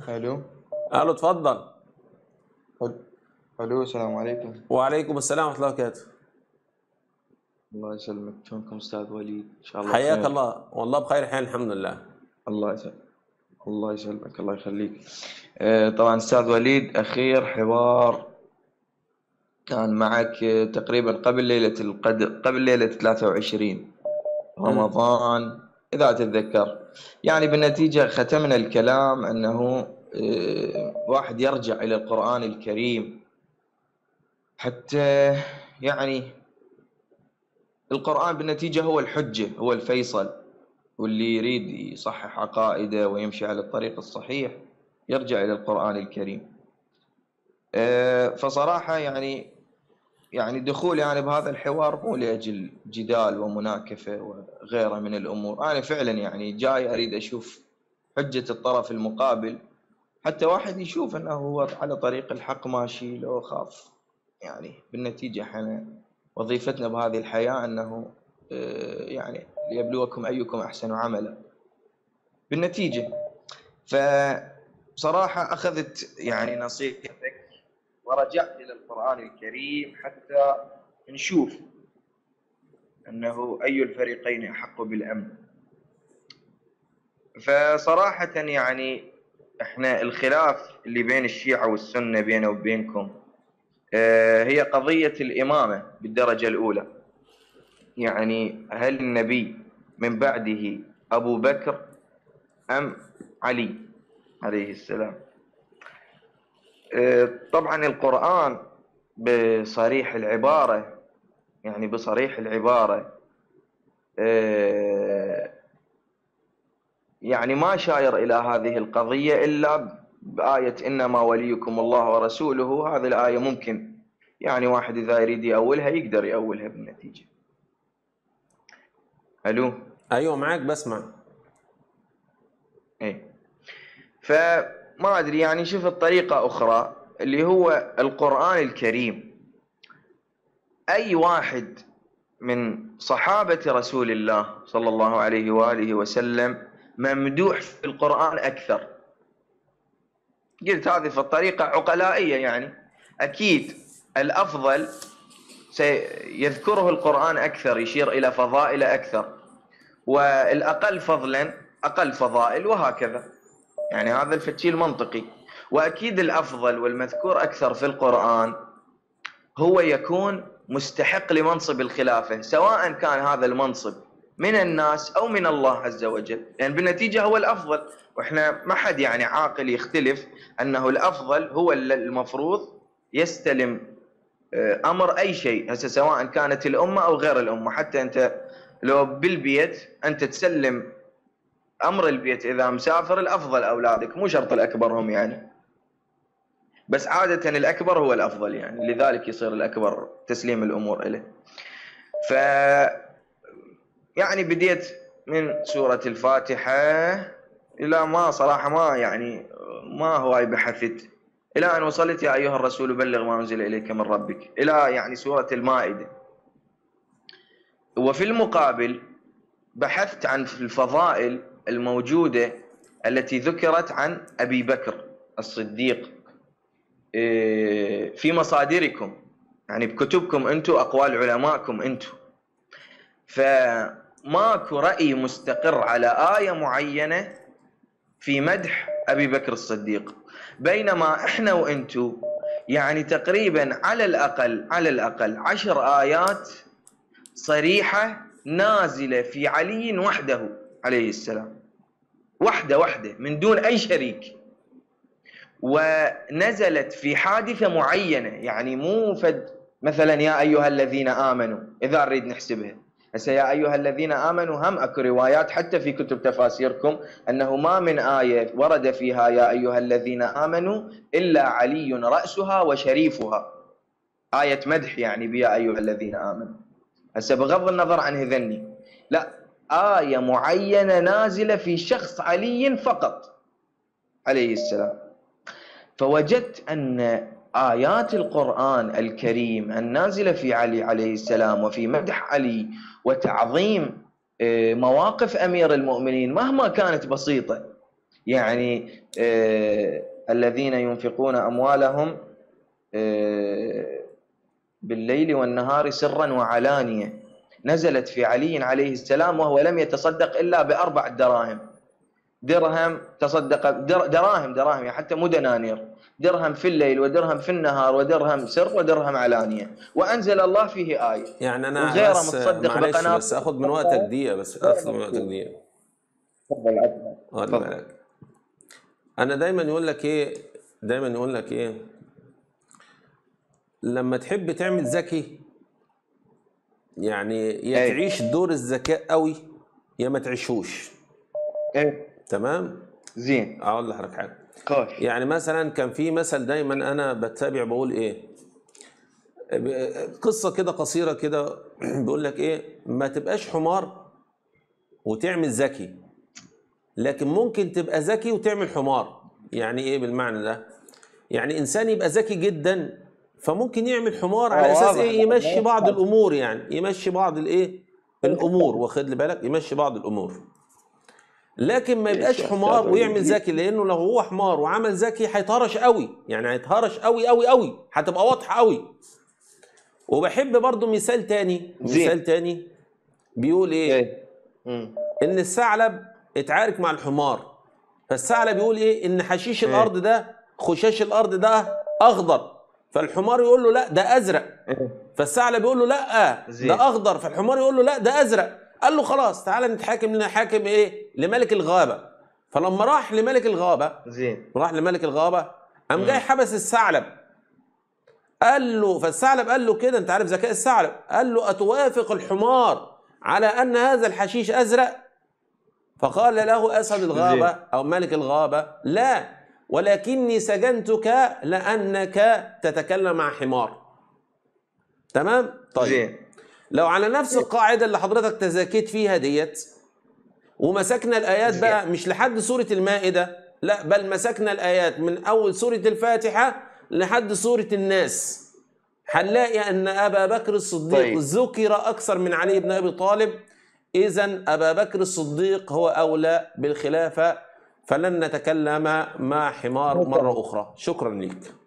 الو. الو، اتفضل. الو، السلام عليكم. وعليكم السلام ورحمه الله وبركاته. الله يسلمك، شلونكم استاذ وليد؟ ان شاء الله حياك بخير. الله، والله بخير حال الحمد لله. الله يسلمك. الله يسلمك، الله يخليك. طبعا استاذ وليد، اخير حوار كان معك تقريبا قبل ليلة القدر، قبل ليلة 23 امم رمضان اذا تتذكر. يعني بالنتيجة ختمنا الكلام انه واحد يرجع الى القرآن الكريم حتى يعني القرآن بالنتيجة هو الحجة، هو الفيصل، واللي يريد يصحح عقائده ويمشي على الطريق الصحيح يرجع إلى القرآن الكريم. فصراحة يعني دخولي أنا بهذا الحوار مو لأجل جدال ومناكفة وغيره من الأمور. أنا فعلا يعني جاي أريد أشوف حجة الطرف المقابل، حتى واحد يشوف أنه هو على طريق الحق ماشي، لو خاف. يعني بالنتيجة احنا وظيفتنا بهذه الحياة أنه يعني ليبلوكم أيكم أحسن عملا. بالنتيجة فصراحة أخذت يعني نصيحتك ورجعت إلى القرآن الكريم حتى نشوف أنه أي الفريقين أحق بالأمن. فصراحة يعني احنا الخلاف اللي بين الشيعة والسنة بينه وبينكم هي قضية الإمامة بالدرجة الأولى. يعني هل النبي من بعده أبو بكر أم علي عليه السلام؟ طبعا القرآن بصريح العبارة، يعني بصريح العبارة يعني ما شاير إلى هذه القضية إلا بآية إنما وليكم الله ورسوله. هذه الآية ممكن يعني واحد إذا يريد يأولها يقدر يأولها بالنتيجة. ألو؟ ايوه، معاك بسمع. إيه. فما أدري، يعني شفت طريقة أخرى اللي هو القرآن الكريم. أي واحد من صحابة رسول الله صلى الله عليه وآله وسلم ممدوح في القرآن أكثر؟ قلت هذه في الطريقة عقلائية، يعني أكيد الأفضل سيذكره القرآن أكثر، يشير إلى فضائل أكثر، والأقل فضلا أقل فضائل، وهكذا. يعني هذا الفتشي المنطقي. وأكيد الأفضل والمذكور أكثر في القرآن هو يكون مستحق لمنصب الخلافة، سواء كان هذا المنصب من الناس أو من الله عز وجل، لأن يعني بالنتيجة هو الأفضل. وإحنا ما حد يعني عاقل يختلف أنه الأفضل هو المفروض يستلم أمر أي شيء، هسه سواء كانت الأمة أو غير الأمة. حتى أنت لو بالبيت أنت تسلم أمر البيت إذا مسافر، الأفضل أولادك، مو شرط الأكبر هم يعني، بس عادة الأكبر هو الأفضل، يعني لذلك يصير الأكبر تسليم الأمور إليه. ف يعني بديت من سورة الفاتحة إلى ما صراحة ما يعني ما هواي بحثت، إلى أن وصلت يا أيها الرسول بلغ ما أنزل إليك من ربك، إلى يعني سورة المائدة. وفي المقابل بحثت عن الفضائل الموجودة التي ذكرت عن أبي بكر الصديق في مصادركم، يعني بكتبكم أنتم، أقوال علمائكم أنتم. فماكو رأي مستقر على آية معينة في مدح أبي بكر الصديق، بينما إحنا وأنتم يعني تقريبا على الأقل 10 آيات صريحة نازلة في علي وحده عليه السلام، وحده من دون أي شريك، ونزلت في حادثة معينة، يعني مو فد مثلا يا أيها الذين آمنوا إذا نريد نحسبها. هسه يا أيها الذين آمنوا هم أكو روايات حتى في كتب تفاسيركم أنه ما من آية ورد فيها يا أيها الذين آمنوا إلا علي رأسها وشريفها، آية مدح يعني بيا أيها الذين آمنوا. هسه بغض النظر عن هذني، لا، آية معينة نازلة في شخص علي فقط عليه السلام. فوجدت أن آيات القرآن الكريم النازلة في علي عليه السلام وفي مدح علي وتعظيم مواقف أمير المؤمنين مهما كانت بسيطة، يعني الذين ينفقون أموالهم بالليل والنهار سرا وعلانية، نزلت في علي عليه السلام وهو لم يتصدق إلا ب4 دراهم. درهم تصدق، دراهم يعني حتى مو دنانير، درهم في الليل ودرهم في النهار ودرهم سر ودرهم علانية، وأنزل الله فيه آية. يعني انا وغيره بس متصدق معلش، بقناطير. بس اخد من وقتك دقيقه، بس اخد من وقتك دقيقه. تفضل عفوا. واخد تفضل. بالك، انا دايما يقول لك ايه، دايما يقول لك ايه، لما تحب تعمل ذكي، يعني يا ايه تعيش دور الذكاء قوي يا ما تعيشوش. ايه تمام. زين. اقول لحضرتك حاجه، خوش. يعني مثلا كان في مثل دايما انا بتابع، بقول ايه، قصه كده قصيره كده بيقول لك ايه، ما تبقاش حمار وتعمل ذكي، لكن ممكن تبقى ذكي وتعمل حمار. يعني ايه بالمعنى ده؟ يعني انسان يبقى ذكي جدا فممكن يعمل حمار على اساس واضح ايه، بعد، ما يمشي بعض يحتاج. الامور، يعني يمشي بعض الايه، الامور، واخد لي بالك، يمشي بعض الامور. لكن ما ايش يبقاش يا حمار استاذ ويعمل وليد؟ ذكي، لانه لو هو حمار وعمل ذكي هيتهرش قوي، يعني هيتهرش قوي قوي قوي، هتبقى واضحه قوي. وبحب برضو مثال تاني، زين. مثال تاني بيقول ايه، ايه. ان الثعلب اتعارك مع الحمار، فالثعلب يقول ايه، ان حشيش الارض ايه. ده، خشاش الارض ده اخضر، فالحمار يقول له لا ده ازرق، ايه. فالثعلب يقول له لا ده زين. اخضر، فالحمار يقول له لا ده ازرق. قال له خلاص تعالى نتحاكم، لنا حاكم ايه، لملك الغابه. فلما راح لملك الغابه، زين. راح لملك الغابه، قام جاي حبس الثعلب. قال له، فالثعلب قال له كده، انت عارف ذكاء الثعلب، قال له اتوافق الحمار على ان هذا الحشيش ازرق؟ فقال له اسد الغابه زين. او ملك الغابه لا، ولكني سجنتك لانك تتكلم مع حمار. تمام. طيب، زين. لو على نفس القاعده اللي حضرتك تزكيت فيها ديت، ومسكنا الايات زين. بقى مش لحد سوره المائده، لا بل مسكنا الايات من اول سوره الفاتحه لحد سوره الناس، هنلاقي ان ابا بكر الصديق طيب. ذكر اكثر من علي بن ابي طالب. اذا ابا بكر الصديق هو اولى بالخلافه، فلن نتكلم مع حمار مره اخرى. شكرا لك.